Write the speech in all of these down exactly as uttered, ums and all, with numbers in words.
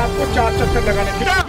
आपको चार चक्कर लगाने फिर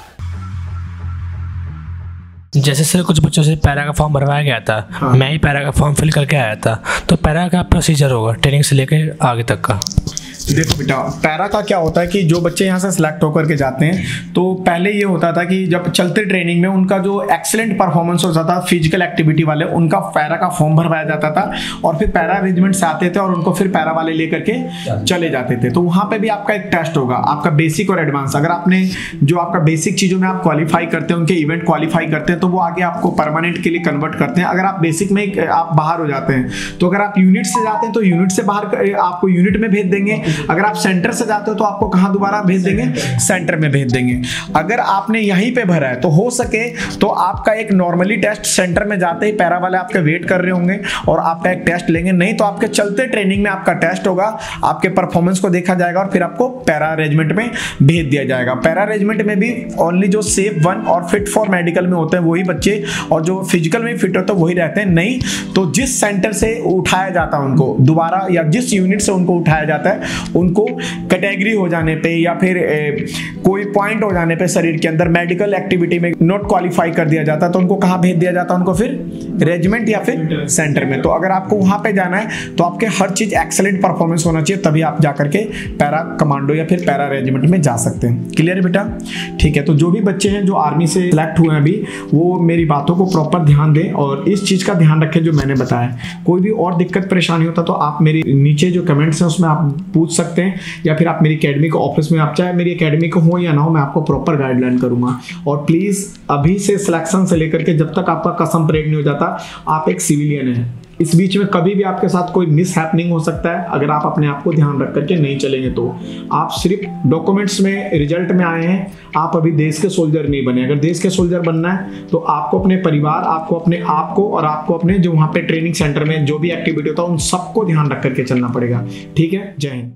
जैसे सर कुछ बच्चों से पैरा का फॉर्म भरवाया गया था। हाँ। मैं ही पैरा का फॉर्म फिल करके आया था। तो पैरा का प्रोसीजर होगा ट्रेनिंग से लेकर आगे तक का। देखो बेटा, पैरा का क्या होता है कि जो बच्चे यहाँ से सिलेक्ट होकर के जाते हैं तो पहले ये होता था कि जब चलते ट्रेनिंग में उनका जो एक्सीलेंट परफॉर्मेंस होता था फिजिकल एक्टिविटी वाले, उनका पैरा का फॉर्म भरवाया जाता था और फिर पैरा अरेंजमेंट से आते थे और उनको फिर पैरा वाले लेकर के चले जाते थे। तो वहाँ पे भी आपका एक टेस्ट होगा, आपका बेसिक और एडवांस। अगर आपने जो आपका बेसिक चीज़ों में आप क्वालिफाई करते हैं, उनके इवेंट क्वालिफाई करते हैं, तो वो आगे आपको परमानेंट के लिए कन्वर्ट करते हैं। अगर आप बेसिक में आप बाहर हो जाते हैं, तो अगर आप यूनिट से जाते हैं तो यूनिट से बाहर आपको यूनिट में भेज देंगे। अगर आप सेंटर से जाते हो तो आपको कहां दोबारा भेज देंगे? सेंटर में भेज देंगे। अगर आपने यहीं पे भरा है तो हो सके तो आपका एक नॉर्मली टेस्ट सेंटर में जाते ही पैरा वाले आपके वेट कर रहे होंगे और आपका एक टेस्ट लेंगे। नहीं तो आपके चलते ट्रेनिंग में आपका टेस्ट होगा, आपके परफॉर्मेंस को देखा जाएगा और फिर आपको पैरा अरेंजमेंट में भेज दिया जाएगा। पैरा अरेंजमेंट में भी ओनली जो सेफ वन और फिट फॉर मेडिकल में होते हैं वही बच्चे, और जो फिजिकल में फिट होते हैं वही रहते हैं। नहीं तो जिस सेंटर से उठाया जाता है उनको दोबारा, या जिस यूनिट से उनको उठाया जाता है, उनको कैटेगरी हो जाने पे या फिर ए, कोई पॉइंट हो जाने पे शरीर के अंदर मेडिकल एक्टिविटी में नॉट क्वालिफाई कर दिया जाता, तो उनको कहां भेज दिया जाता? उनको फिर रेजिमेंट या फिर सेंटर में। तो अगर आपको वहां पे जाना है तो आपके हर चीज एक्सेलेंट परफॉर्मेंस होना चाहिए, तभी आप जाकर के पैरा कमांडो या फिर पैरा रेजिमेंट में जा सकते हैं। क्लियर बेटा? ठीक है। तो जो भी बच्चे हैं जो आर्मी से सिलेक्ट हुए हैं अभी, वो मेरी बातों को प्रॉपर ध्यान दें और इस चीज का ध्यान रखें जो मैंने बताया। कोई भी और दिक्कत परेशानी होता तो आप मेरी नीचे जो कमेंट्स हैं उसमें आप पूछ सकते हैं, या फिर आप मेरी एकेडमी के ऑफिस में, आप चाहे मेरी एकेडमी को हो या ना हो, मैं आपको प्रॉपर गाइडलाइन करूंगा। और प्लीज अभी से सिलेक्शन से लेकर के जब तक आपका कसम ब्रेक नहीं हो जाता, आप एक सिविलियन हैं। इस बीच में कभी भी आपके साथ कोई मिस हैपनिंग हो सकता है। अगर आप अपने आप को ध्यान रख करके नहीं चलेंगे तो आप सिर्फ डॉक्यूमेंट्स में रिजल्ट में आए हैं, आप अभी देश के सोल्जर नहीं बने। अगर देश के सोल्जर बनना है तो आपको अपने परिवार, आपको अपने आप को और आपको अपने जो वहाँ पे ट्रेनिंग सेंटर में जो भी एक्टिविटी होता है उन सबको ध्यान रख करके चलना पड़ेगा। ठीक है? जय हिंद।